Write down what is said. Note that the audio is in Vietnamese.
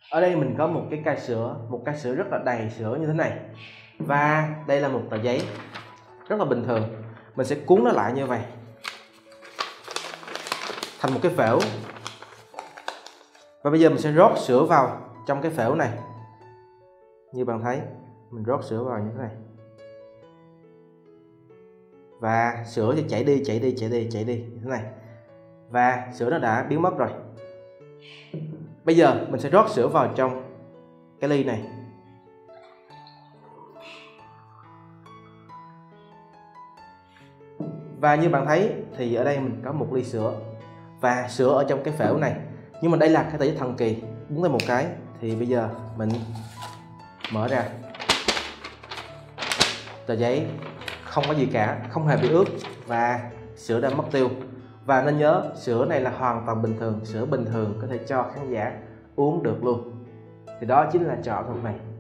Ở đây mình có một cái sữa rất là đầy sữa như thế này. Và đây là một tờ giấy rất là bình thường. Mình sẽ cuốn nó lại như vậy thành một cái phễu. Và bây giờ mình sẽ rót sữa vào trong cái phễu này. Như bạn thấy, mình rót sữa vào như thế này. Và sữa sẽ chảy đi như thế này. Và sữa nó đã biến mất rồi. Bây giờ mình sẽ rót sữa vào trong cái ly này. Và như bạn thấy thì ở đây mình có một ly sữa và sữa ở trong cái phễu này. Nhưng mà đây là cái tờ giấy thần kỳ, búng tay một cái thì bây giờ mình mở ra. Tờ giấy không có gì cả, không hề bị ướt và sữa đã mất tiêu. Và nên nhớ, sữa này là hoàn toàn bình thường, sữa bình thường có thể cho khán giả uống được luôn. Thì đó chính là trò ảo thuật này.